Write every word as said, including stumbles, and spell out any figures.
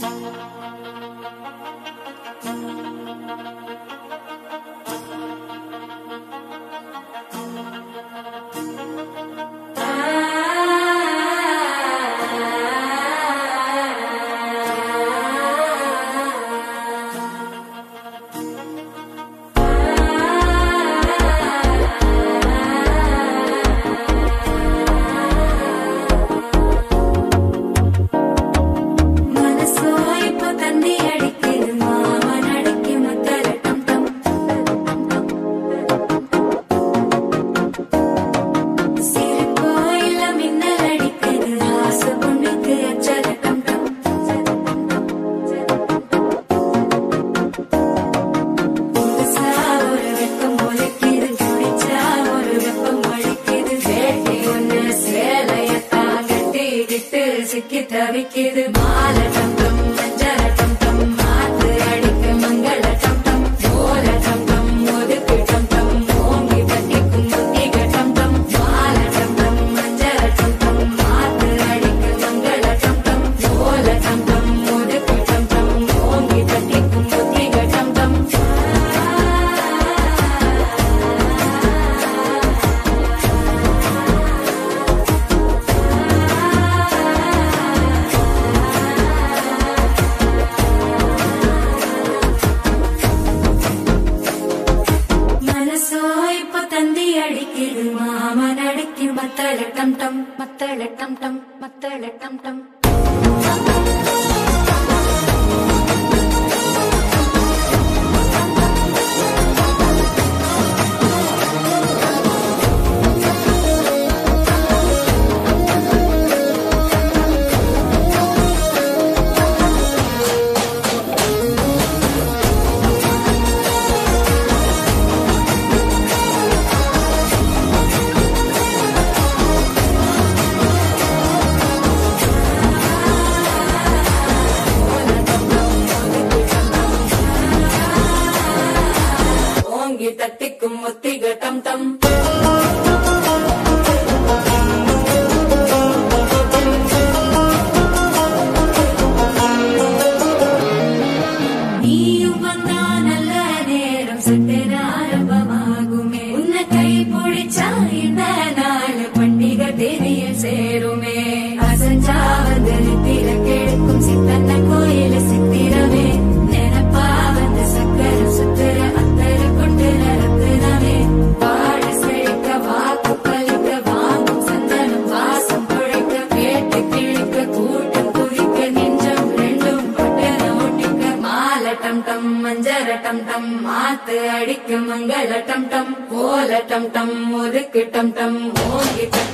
சிக்கி தவிக்குது மாலை டம் டம் மஞ்சள டம் டம் மாத்து அடிக்க மங்கள டம் டம் ஓல டம் டம் ஒதுக்கு டம் டம் ஓங்கி தட்டிக்கும் புத்திக டம் டம் மாலை டம் டம் மஞ்சள டம் டம் மாத்து அடிக்க மங்கள டம் டம் ஓல டம் டம் ஒதுக்கு டம் டம் ஓங்கி தட்டிக்கும் புத்திக டம் டம் அடிக்குது மாமன் அடிக்கு மத்தள டம் டம் மத்தள டம் டம் மத்தள டம் டம் தட்டிக்கும் முத்திக டம் டம் நீயும் வந்தா நல்ல நேரம் சட்டென ஆரம்பமாகுமே உன்னை கை பிடிச்சா இந்த நாள் பண்டிகை தேதியில் சேருமே அசஞ்சா வந்து நித்திர கெடுக்கும் சித்தன்ன கோயில சித்திரமே நினைப்பா வந்து சக்கர சுத்துற மஞ்சர டம் டம் மாத்து அடிக்க மங்கள டம் டம் ஓல டம் டம் ஒதுக்கு டம் டம் ஓங்கி